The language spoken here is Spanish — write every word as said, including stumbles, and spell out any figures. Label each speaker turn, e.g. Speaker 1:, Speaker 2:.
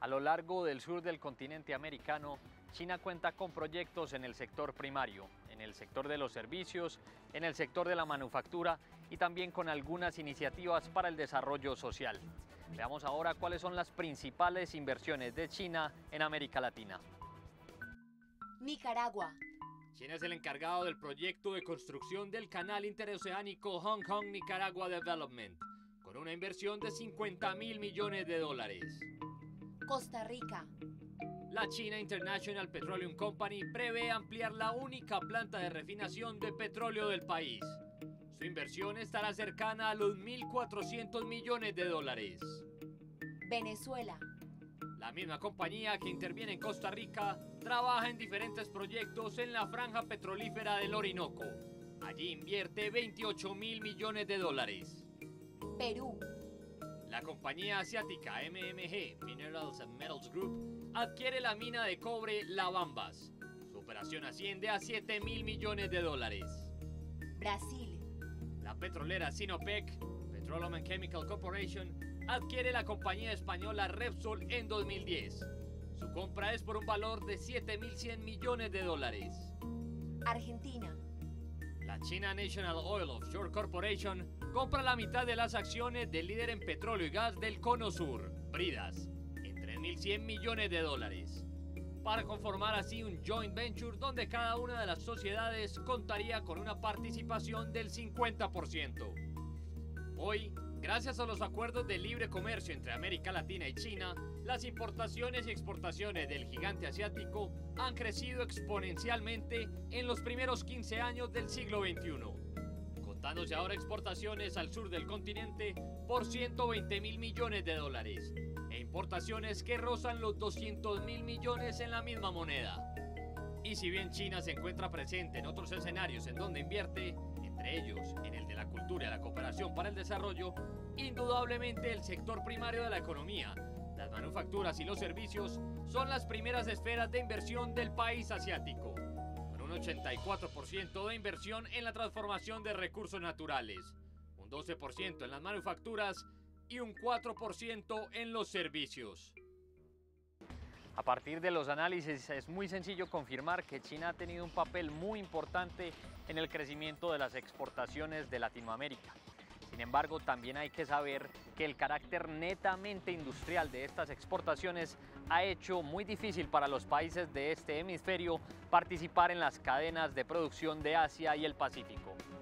Speaker 1: A lo largo del sur del continente americano, China cuenta con proyectos en el sector primario, en el sector de los servicios, en el sector de la manufactura y también con algunas iniciativas para el desarrollo social. Veamos ahora cuáles son las principales inversiones de China en América Latina.
Speaker 2: Nicaragua.
Speaker 1: China es el encargado del proyecto de construcción del canal interoceánico Hong Kong-Nicaragua Development, con una inversión de cincuenta mil millones de dólares.
Speaker 2: Costa Rica.
Speaker 1: La China International Petroleum Company prevé ampliar la única planta de refinación de petróleo del país. Su inversión estará cercana a los mil cuatrocientos millones de dólares.
Speaker 2: Venezuela.
Speaker 1: La misma compañía que interviene en Costa Rica trabaja en diferentes proyectos en la franja petrolífera del Orinoco. Allí invierte veintiocho mil millones de dólares.
Speaker 2: Perú.
Speaker 1: La compañía asiática M M G Minerals and Metals Group adquiere la mina de cobre La Bambas. Su operación asciende a siete mil millones de dólares.
Speaker 2: Brasil.
Speaker 1: La petrolera Sinopec, Petroleum and Chemical Corporation, adquiere la compañía española Repsol en dos mil diez. Su compra es por un valor de siete mil cien millones de dólares.
Speaker 2: Argentina.
Speaker 1: La China National Oil Offshore Corporation compra la mitad de las acciones del líder en petróleo y gas del Cono Sur, Bridas, en tres mil cien millones de dólares, para conformar así un joint venture donde cada una de las sociedades contaría con una participación del cincuenta por ciento. Hoy, gracias a los acuerdos de libre comercio entre América Latina y China, las importaciones y exportaciones del gigante asiático han crecido exponencialmente en los primeros quince años del siglo veintiuno, contándose ahora exportaciones al sur del continente por ciento veinte mil millones de dólares e importaciones que rozan los doscientos mil millones en la misma moneda. Y si bien China se encuentra presente en otros escenarios en donde invierte, entre ellos en el de la cultura y la cooperación para el desarrollo, indudablemente el sector primario de la economía, las manufacturas y los servicios son las primeras esferas de inversión del país asiático, con un ochenta y cuatro por ciento de inversión en la transformación de recursos naturales, un doce por ciento en las manufacturas y un cuatro por ciento en los servicios. A partir de los análisis es muy sencillo confirmar que China ha tenido un papel muy importante en el crecimiento de las exportaciones de Latinoamérica. Sin embargo, también hay que saber que el carácter netamente industrial de estas exportaciones ha hecho muy difícil para los países de este hemisferio participar en las cadenas de producción de Asia y el Pacífico.